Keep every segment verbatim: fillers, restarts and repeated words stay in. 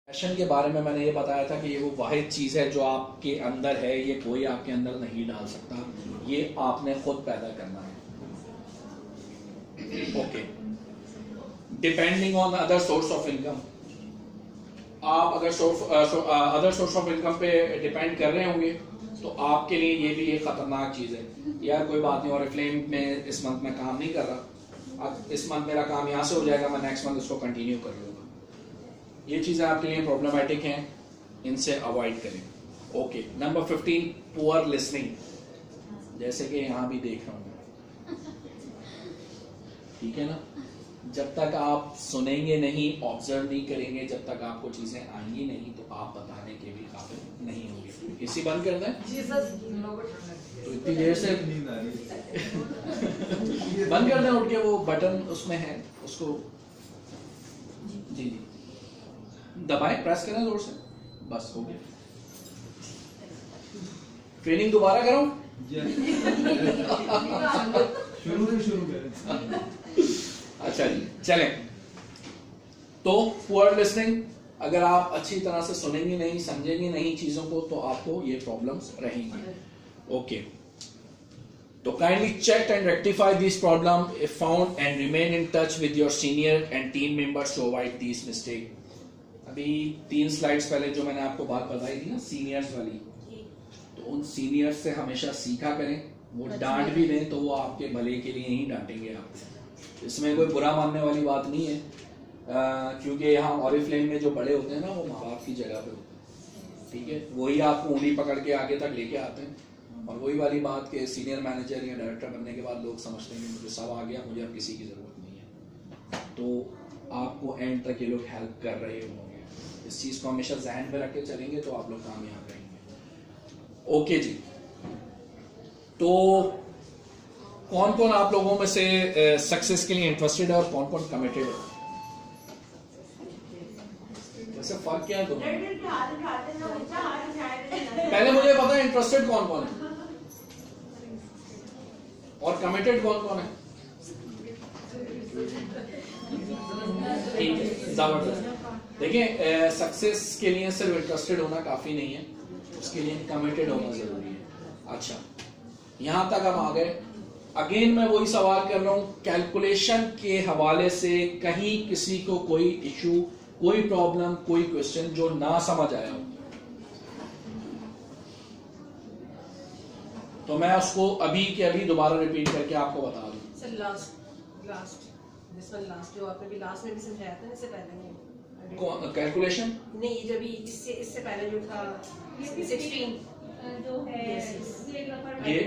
Passion के बारे में मैंने ये बताया था कि ये वो वाहिद चीज़ है जो आपके अंदर है, ये कोई आपके अंदर नहीं डाल सकता, ये आपने खुद पैदा करना है। Okay, depending on other source of income, आप अगर source other source of income पे डिपेंड कर रहे होंगे तो आपके लिए ये भी एक खतरनाक चीज़ है। यार कोई बात नहीं, और फ्लेम में इस मंथ में काम नहीं कर रहा, अब इस मंथ मेरा काम यहाँ से हो जाएगा, मैं नेक्स्ट मंथ इसको कंटिन्यू कर लूँगा। ये चीज़ें आपके लिए प्रॉब्लमेटिक हैं, इनसे अवॉइड करें। Okay, number fifteen, poor listening, जैसे कि यहाँ भी देख रहा हूँ, ठीक है ना। जब तक आप सुनेंगे नहीं, ऑब्जर्व नहीं करेंगे, जब तक आपको चीजें आएंगी नहीं तो आप बताने के भी काबिल नहीं होंगे। इसी बंद कर दें तो इतनी देर से बंद कर दें, उठ के वो बटन उसमें है उसको जी जी दबाएं, प्रेस करें जोर से, बस हो गया। ट्रेनिंग दोबारा करो, शुरू से शुरू करें। अच्छा जी, चलें। तो पुअर लिसनिंग, अगर आप अच्छी तरह से सुनेंगे नहीं, समझेंगे नहीं चीजों को, तो आपको ये प्रॉब्लम्स रहेंगी। ओके, तो kindly check and rectify this problem if found and remain in touch with your senior and team members to avoid this mistake. अभी तीन स्लाइड्स पहले जो मैंने आपको बात बताई थी ना सीनियर्स वाली, तो उन सीनियर्स से हमेशा सीखा करें। वो डांट भी दें तो वो आपके भले के लिए ही डांटेंगे आपको, इसमें कोई बुरा मानने वाली बात नहीं है। आ, क्योंकि यहाँ ऑरिफ्लेम में जो बड़े होते हैं ना, वो माँ बाप की जगह पे होते हैं, ठीक है। वही आपको उंगली पकड़ के आगे तक लेके आते हैं, और वही वाली बात के सीनियर मैनेजर या डायरेक्टर बनने के बाद लोग समझते हैं कि मुझे सब आ गया, मुझे अब किसी की जरूरत नहीं है। तो आपको एंड तक ये लोग हेल्प कर रहे होंगे। इस चीज को हमेशा ज़हन में रख के चलेंगे तो आप लोग कामयाब रहेंगे। ओके जी, तो कौन कौन आप लोगों में से सक्सेस के लिए इंटरेस्टेड है और कौन कौन कमिटेड है? वैसे फर्क क्या है दोनों? पहले मुझे पता है इंटरेस्टेड कौन कौन है और कमिटेड कौन कौन है। ठीक है, जबरदस्त। देखिए, सक्सेस के लिए सिर्फ इंटरेस्टेड होना काफी नहीं है, उसके लिए कमिटेड होना जरूरी है। अच्छा, यहां तक हम आ गए। अगेन मैं वही सवाल कर रहा हूं, कैलकुलेशन के हवाले से कहीं किसी को कोई इशू, कोई प्रॉब्लम, कोई क्वेश्चन जो ना समझ आया हो, तो मैं उसको अभी के अभी दोबारा रिपीट करके आपको बता दूं। Sir last last this one last जो आपने भी लास्ट में भी समझाया था, इससे पहले नहीं कैलकुलेशन नहीं, जब इससे इससे पहले जो था सिक्सटीन जो है ये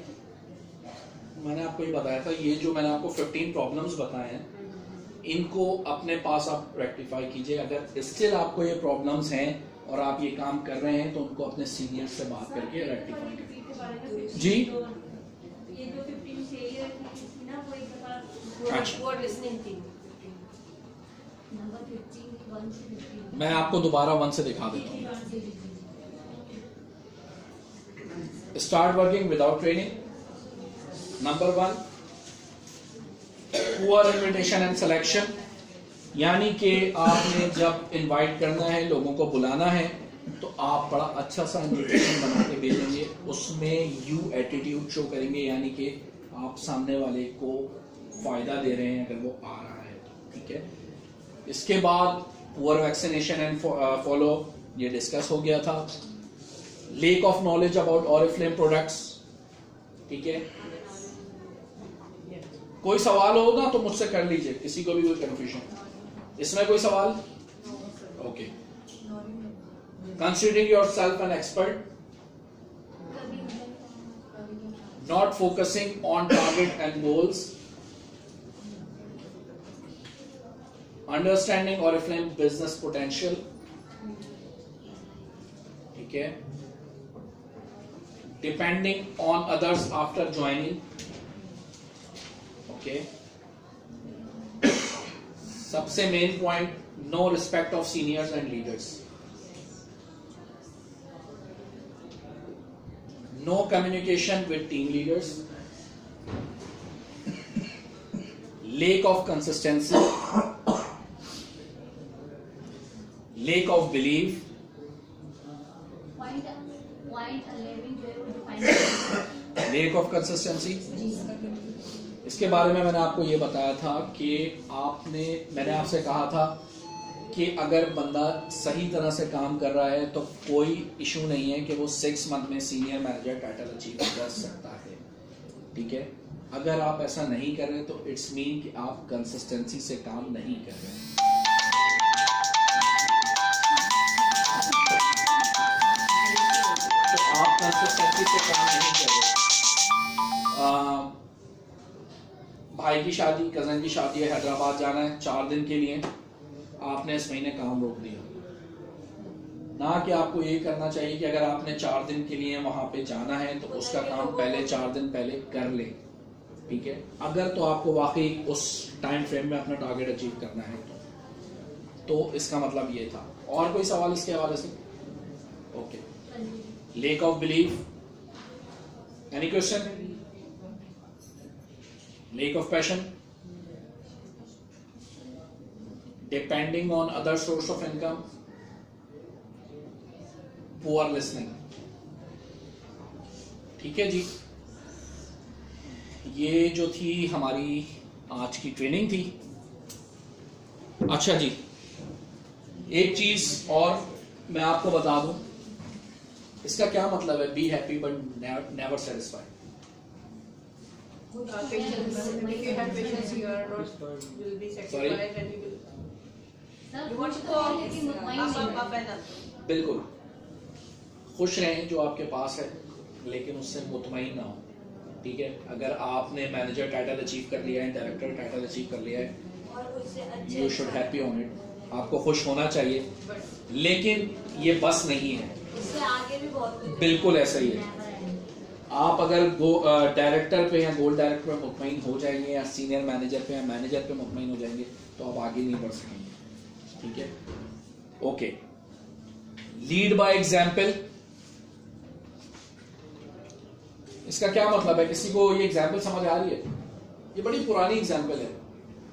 मैंने आपको ये बताया था। ये जो मैंने आपको फिफ्टीन प्रॉब्लम्स बताए हैं, इनको अपने पास आप रेक्टिफाई कीजिए। अगर स्टिल आपको ये प्रॉब्लम्स हैं और आप ये काम कर रहे हैं तो उनको अपने सीनियर से बात करके रेक्टिफाई कीजिए। जी, ये जो फिफ्टीन थे ये थी ना, वो एक दफा अच्छा, वर्ड लिसनिंग थी नंबर फिफ्टीन वन से फिफ्टीन मैं आपको दोबारा वन से दिखा देता हूँ। Start working without training. Number one, poor invitation and selection, यानी कि आपने जब इनवाइट करना है, लोगों को बुलाना है, तो आप बड़ा अच्छा सा इन्विटेशन बना के भेजेंगे, उसमें यू एटीट्यूड शो करेंगे, यानी कि आप सामने वाले को फायदा दे रहे हैं अगर वो आ रहा है तो, ठीक है। इसके बाद पुअर वैक्सीनेशन एंड फॉलो, ये डिस्कस हो गया था। Lack of knowledge about Oriflame products, ठीक है। कोई सवाल होगा तो मुझसे कर लीजिए, किसी को भी कोई कंफ्यूजन, इसमें कोई सवाल? Okay, considering yourself an expert, not focusing on target and goals, understanding Oriflame business potential, ठीक है। Depending on others after joining, okay. सबसे main point, no respect of seniors and leaders, no communication with team leaders, lack of consistency, lack of believe, Point, point eleven zero define. Lack of consistency. इसके बारे में मैंने आपको ये बताया था कि आपने मैंने आपसे कहा था कि अगर बंदा सही तरह से काम कर रहा है तो कोई इशू नहीं है कि वो सिक्स मंथ में सीनियर मैनेजर टाइटल अचीव कर सकता है, ठीक है। अगर आप ऐसा नहीं कर रहे तो इट्स मीन कि आप कंसिस्टेंसी से काम नहीं कर रहे हैं। तो आप कंसिस्टेंसी से काम नहीं कर रहे। आ, भाई की शादी, कजन की शादी है, हैदराबाद जाना है चार दिन के लिए, आपने इस महीने काम रोक दिया। ना कि आपको ये करना चाहिए कि अगर आपने चार दिन के लिए वहां पे जाना है तो उसका काम पहले चार दिन पहले कर ले, ठीक है। अगर तो आपको वाकई उस टाइम फ्रेम में अपना टारगेट अचीव करना है तो, तो इसका मतलब ये था। और कोई सवाल इसके हवाले से? Okay, lack of belief, any question? Lack of passion, depending on other source of income, poor listening, ठीक है जी। ये जो थी हमारी आज की ट्रेनिंग थी। अच्छा जी, एक चीज और मैं आपको बता दूं, इसका क्या मतलब है be happy but never satisfied? Uh, patience. If you have patience, you are not will be satisfied and you will. Sir You want कुछ to तो go है लेकिन मुतमईन up, नहीं up, है। up and up. बिल्कुल, खुश रहें जो आपके पास है लेकिन उससे मुतमईन ना हो, ठीक है। अगर आपने मैनेजर टाइटल अचीव कर लिया है, डायरेक्टर टाइटल अचीव कर लिया है, और उससे अच्छे you should happy on it. आपको खुश होना चाहिए, लेकिन ये बस नहीं है, उससे आगे भी बहुत कुछ है। बिल्कुल ऐसा ही है। आप अगर डायरेक्टर पे या गोल्ड डायरेक्टर पे मुतमईन हो जाएंगे या सीनियर मैनेजर पे या मैनेजर पे मुतमईन हो जाएंगे तो आप आगे नहीं बढ़ सकेंगे, ठीक है। ओके, लीड बाय एग्जाम्पल, इसका क्या मतलब है? किसी को ये एग्जाम्पल समझ आ रही है? ये बड़ी पुरानी एग्जाम्पल है।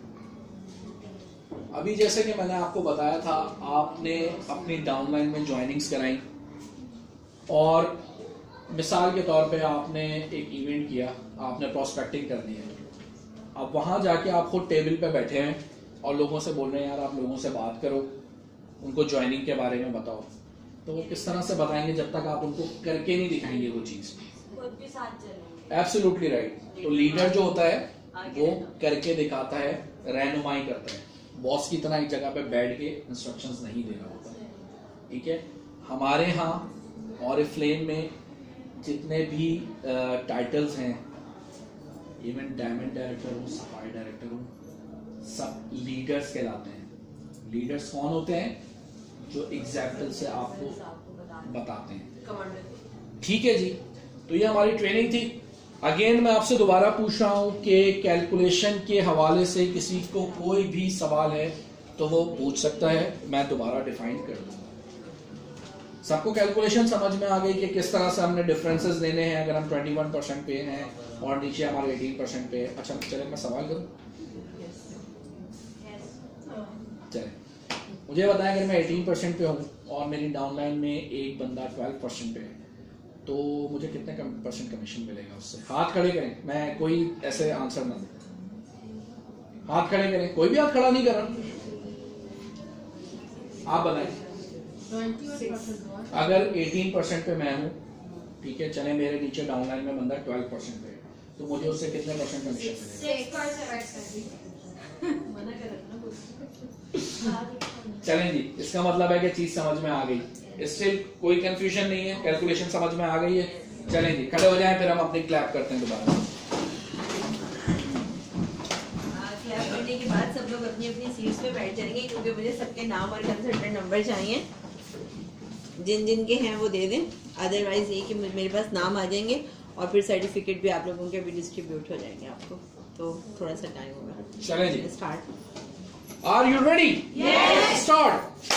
अभी जैसे कि मैंने आपको बताया था, आपने अपनी डाउनलाइन में ज्वाइनिंग्स कराई और मिसाल के तौर पे आपने एक इवेंट किया, आपने प्रोस्पेक्टिंग करनी है। अब वहां जाके आप खुद टेबल पे बैठे हैं और लोगों से बोल रहे हैं यार आप लोगों से बात करो, उनको ज्वाइनिंग के बारे में बताओ, तो वो किस तरह से बताएंगे जब तक आप उनको करके नहीं दिखाएंगे वो चीज। Absolutely right. तो लीडर जो होता है वो करके दिखाता है, रहनुमाई करता है, बॉस की तरह एक जगह पे बैठ के इंस्ट्रक्शंस नहीं दे रहा होता, ठीक है। हमारे यहाँ ऑरिफ्लेम में जितने भी टाइटल्स हैं, इवन डायमंड डायरेक्टर हो, सफाई डायरेक्टर हो, सब लीडर्स कहलाते हैं। लीडर्स कौन होते हैं? जो एग्जाम्पल से आपको बताते हैं, ठीक है जी। तो ये हमारी ट्रेनिंग थी। अगेन मैं आपसे दोबारा पूछ रहा हूं कि कैलकुलेशन के हवाले से किसी को कोई भी सवाल है तो वो पूछ सकता है, मैं दोबारा डिफाइन कर दूंगा। सबको कैलकुलेशन समझ में आ गई कि किस तरह से हमने डिफरेंसेस देने हैं अगर हम इक्कीस परसेंट पे हैं और नीचे हमारे अठारह परसेंट पे है। अच्छा चले मैं सवाल करूं? चले मुझे बताएं, अगर मैं अठारह परसेंट पे हूं और मेरी डाउनलाइन में एक बंदा बारह परसेंट पे है तो मुझे कितने परसेंट कमीशन मिलेगा उससे? हाथ खड़े करें, मैं कोई ऐसे आंसर ना दूं। हाथ खड़े करें, कोई भी हाथ खड़ा नहीं कर रहा, आप बताएं। अगर अठारह परसेंट पे मैं हूं, ठीक है, चले मेरे नीचे डाउनलाइन में बंदा बारह परसेंट पे है, तो मुझे उससे कितने परसेंट कमीशन मिलेगा? चलें जी, इसका मतलब है कि चीज समझ में आ गई। स्टिल कोई कंफ्यूजन नहीं है, कैलकुलेशन समझ में आ गई है। चलें जी, खड़े हो जाएं, फिर हम अपनी क्लैप करते हैं दोबारा। क्लैप करने के बाद सब लोग अपनी अपनी सीट्स पे बैठ जाएंगे, क्योंकि मुझे सबके नाम और कंसल्टेंट नंबर चाहिए। जिन जिन के हैं वो दे दें, अदरवाइज ये कि मेरे पास नाम आ जाएंगे और फिर सर्टिफिकेट भी आप लोगों के भी डिस्ट्रीब्यूट हो जाएंगे आपको, तो थोड़ा सा टाइम होगा। चलें जी, start. Are you ready? Yes, start.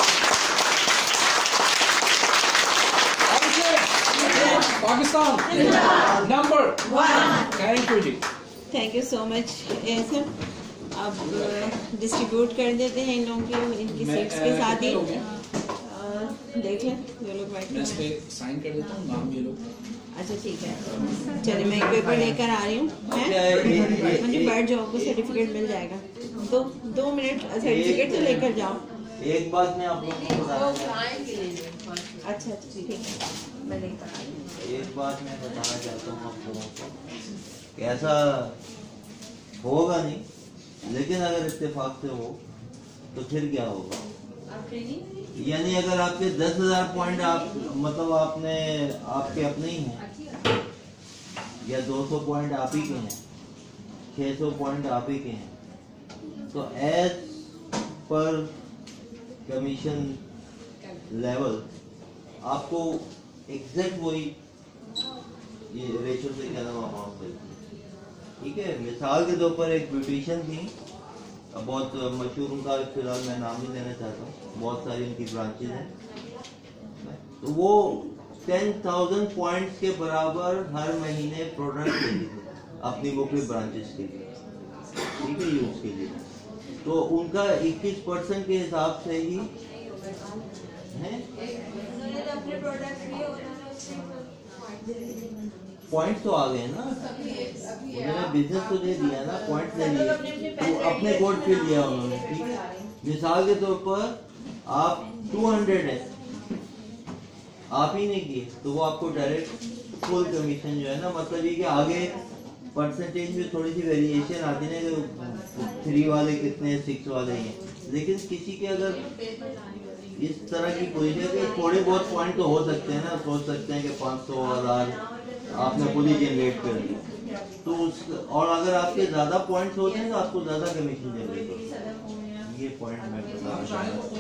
Pakistan number one. Thank you जी, thank you so much. Sir अब डिस्ट्रीब्यूट कर देते हैं इन लोगों की इनकी मैं, सीट्स के अ, साथ ही। कितने लोग हैं? अ, देख लें जो लोग बैठे मैं इस पे हैं। साइन कर देता हूँ, नाम ये लोग। अच्छा ठीक है, चलिए मैं एक पेपर लेकर आ रही हूँ। क्या है, ये- ये- मुझे ये- बैठ जाओ, आपको सर्टिफिकेट मिल जाएगा। दो दो मिनट सर्टिफिकेट तो लेकर जाओ। एक बात मैं आप लोगों को बताना चाहता आएंगे लेने first। अच्छा अच्छा ठीक है, मैं लेकर आ रही हूँ। हूँ एक बात मैं बताना चाहता हूँ आप लोगों को कि ऐसा होगा नहीं, लेकिन अगर इत्तेफाक से हो तो फिर क्या होगा? आप ट्रेनिंग यानी अगर आपके दस हजार पॉइंट आप मतलब आपने आपके अपने ही हैं, या दो सौ पॉइंट आप ही के हैं, छह सौ पॉइंट आप ही के हैं, तो एज पर कमीशन लेवल आपको एग्जैक्ट वही ये रेशो से क्या नाम अमाउंट मिलती है। ठीक है, मिसाल के तौर पर एक ब्यूटिशियन थी, बहुत मशहूर, उनका फिलहाल मैं नाम नहीं लेना चाहता हूँ, बहुत सारी उनकी ब्रांचेज हैं, तो वो टेन थाउजेंड पॉइंट्स के बराबर हर महीने प्रोडक्ट लेती थी अपनी मुख्तलिफ ब्रांचेस के लिए, ठीक है, यूज के लिए। तो उनका इक्कीस परसेंट के हिसाब से ही है अपने प्रोडक्ट लिए उन्होंने उससे पॉइंट्स तो आ गए ना, उन्होंने बिजनेस तो दे दिया ना, पॉइंट्स दे दिए, तो अपने कोड पे लिया उन्होंने। ठीक है, मिसाल के तौर पर आप दो सौ है, आप ही ने किए, तो वो आपको डायरेक्ट फुल कमीशन जो है ना, मतलब ये कि आगे परसेंटेज में थोड़ी सी वेरिएशन आती है कि थ्री वाले कितने, सिक्स वाले हैं, लेकिन किसी के अगर इस तरह की पोजीशन के थोड़े बहुत पॉइंट तो हो सकते हैं ना, सोच सकते हैं कि पाँच सौ हजार आपने खुद ही जनरेट कर दी, तो उस और अगर आपके ज्यादा पॉइंट्स होते हैं तो आपको ज्यादा कमीशन जनरेट होता है। ये पॉइंट मैं बताना चाहूँगा।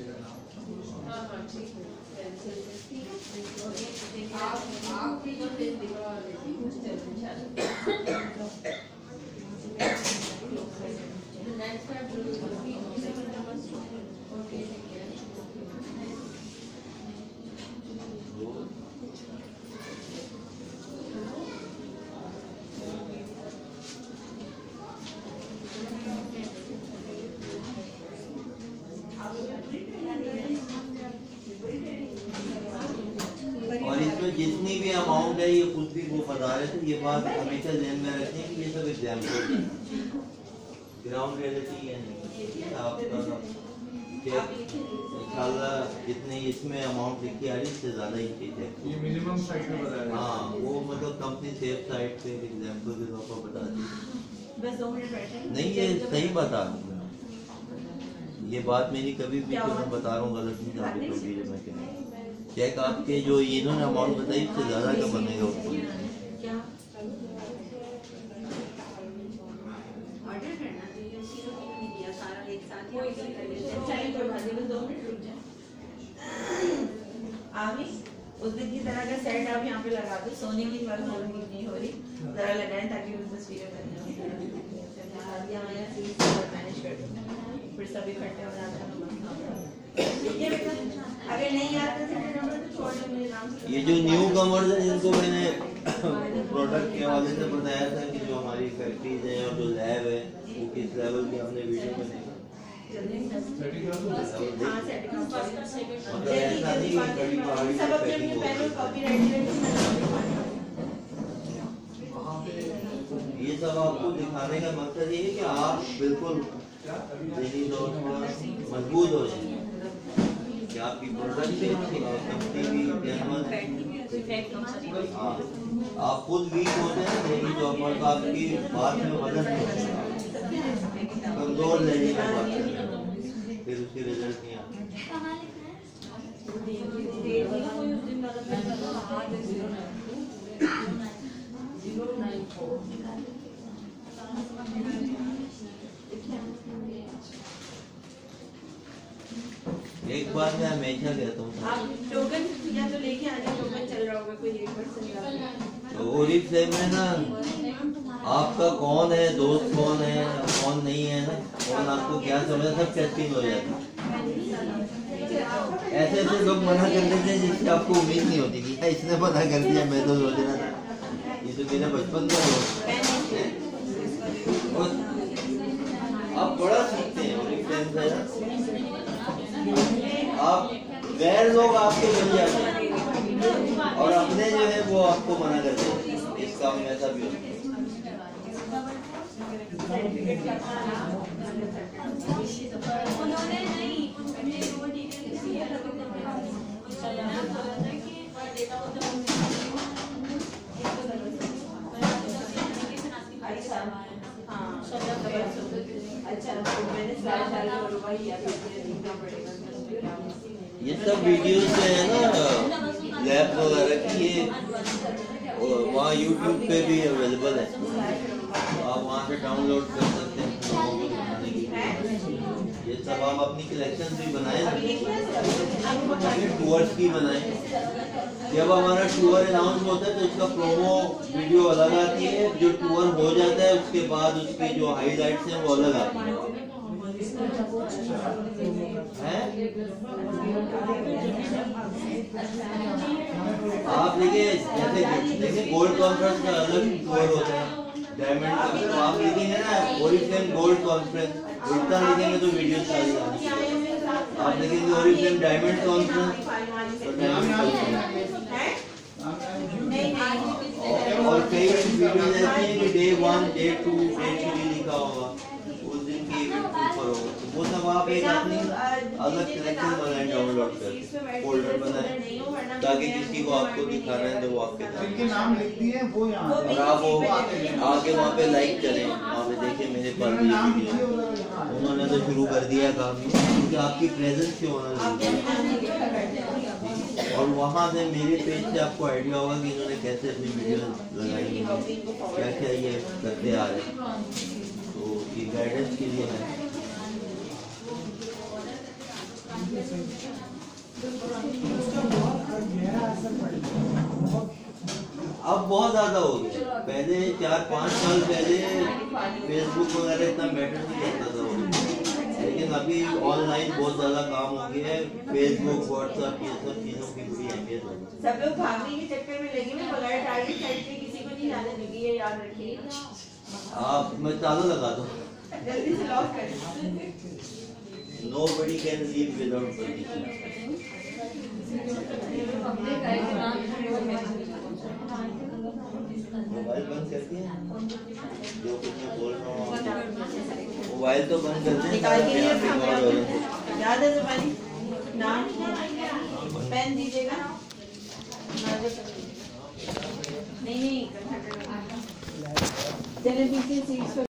और इसमें जितनी भी अमाउंट है, ये खुद भी वो बता रहे थे, ये बात हमेशा ध्यान में रखनी कि ये सब एग्जाम्पल है, ग्राउंड रियलिटी है नहीं। आपका इंशाल्लाह जितने इसमें अमाउंट लिखी आ रही है इससे ज्यादा ही चीज है, ये मिनिमम साइड पे बताया है। हाँ वो मतलब कंपनी सेफ साइड पे एग्जाम्पल के तौर पर बता दी। बस दो मिनट बैठे। नहीं ये सही बता रहा हूँ, ये बात मेरी कभी भी जो मैं बता रहा हूँ गलत नहीं जाती कभी जो मैं कहूँ। चेक आपके जो इन्होंने अमाउंट बताई इससे ज्यादा का बनेगा उसको। क्या ऑर्डर करना चाहिए, उसी को क्यों नहीं दिया सारा एक साथ ही ऑर्डर कर लेते हैं। चलिए कोई बात नहीं, बस दो मिनट रुक जाए। आगे उस दिन की तरह का सेट आप यहाँ पे लगा दो, सोने की बात नहीं हो रही, जरा लगाएं ताकि उस तस्वीरें बन जाए, मैनेज कर दो, फिर सब इकट्ठे हो जाते हैं। ठीक है बेटा, अगर नहीं आता तो नंबर तो छोड़ दो मेरे नाम से। ये जो न्यू कमर्स है जिनको मैंने प्रोडक्ट के हवाले से बताया था कि जो हमारी फैक्ट्रीज है और जो लैब है वो किस लेवल की हमने वीडियो में देखा, हाँ सेट मतलब ऐसा नहीं कि कड़ी पहाड़ी सब अपने अपने पहले कॉपीराइट ये सब आपको दिखाने का मकसद ये है कि आप बिल्कुल ज़हनी तौर पर मजबूत हो जाए कि आपकी प्रोडक्ट भी अच्छी है, कंपनी भी जनरल, हाँ आप खुद वीक होते हैं ज़हनी तौर पर तो आपकी बात में वजन नहीं होता, कमजोर ज़हनी में बात करते हैं, फिर उसके रिजल्ट नहीं आते। कहाँ लिखना एक बात मैं हमेशा कहता हूँ आप टोकन या तो लेके आ जाए, टोकन चल रहा होगा कोई एक परसेंट। तो ओरिफ से में ना आपका कौन है, दोस्त कौन है, कौन नहीं है ना, कौन आपको क्या समझा, सब टेस्टिंग हो जाता है। ऐसे ऐसे लोग मना कर देते हैं जिससे आपको उम्मीद नहीं होती कि इसने मना कर दिया, मैं तो सोच रहा था ये तो मेरा बचपन का दोस्त है। आप बड़ा सीखते हैं OnlyFans है ना, आप गैर लोग आपके बन जाते हैं और अपने जो है वो आपको मना करते हैं। इस काम में ऐसा भी होता है। उन्होंने नहीं उन्होंने वो डिटेल दिया था ये सब वीडियोस जो है ना लैब वगैरह की, ये वहाँ यूट्यूब पे भी अवेलेबल है, आप वहाँ से डाउनलोड कर सकते हैं। ये सब आप अपनी कलेक्शन भी बनाए, टूर्स की बनाए। जब हमारा टूर अनाउंस होता है तो उसका प्रोमो वीडियो अलग आती है, जो टूर हो जाता है उसके बाद उसकी जो हाईलाइट्स हैं वो अलग आती है। आप देखिए जैसे देखिए गोल्ड कॉन्फ्रेंस का अलग टूर होता है, डायमंड का, तो आप लिखेंगे ना ओरिफ्लेम गोल्ड कॉन्फ्रेंस, उल्टा लिखेंगे तो वीडियो सारी आएगी। आप लिखेंगे ओरिफ्लेम डायमंड कॉन्फ्रेंस तो डायमंड और कई वीडियो ऐसी हैं कि day one day two day three लिखा होगा, उस दिन की इवेंट ऊपर होगा, तो वो सब आप एक अपनी अलग कलेक्शन बनाए, डाउनलोड कर फोल्डर बनाए, ताकि किसी को आपको दिखाना है तो वो आपके जिनके नाम लिख दिए वो यहाँ और आप वो आके वहाँ पे लाइक करें, वहाँ पे देखिए मेरे पास भी नाम वीडियो लिखिए है। उधर यहाँ उन्होंने तो शुरू कर दिया काम, क्योंकि आपकी प्रेजेंस क्यों होना जरूरी है। और वहाँ से मेरे पेज से आपको आइडिया होगा कि इन्होंने कैसे अपनी वीडियो लगाई है, क्या क्या ये करते आ रहे हैं, तो ये गाइडेंस के लिए है। अब बहुत ज्यादा हो गया, पहले चार पाँच साल पहले फेसबुक वगैरह इतना मैटर नहीं करता था, लेकिन अभी ऑनलाइन बहुत ज्यादा काम हो गया है। फेसबुक व्हाट्सएप ये सब चीजों की बड़ी अहमियत हो गई। सब लोग भागने के चक्कर में लगे हुए, बगैर टारगेट साइड पे किसी को नहीं जाने देंगे, ये याद रखिए। आप मैं ताला लगा दो, जल्दी से लॉक करें। nobody can live without permission। Mobile बंद कर दिया, जो कुछ मैं बोल रहा हूँ मोबाइल तो बंद कर दें, निकाल के लिए रिकॉर्ड हो रहा है। याद है तुम्हारी नाम पेन दीजिएगा। नहीं नहीं चलिए पीछे सीट्स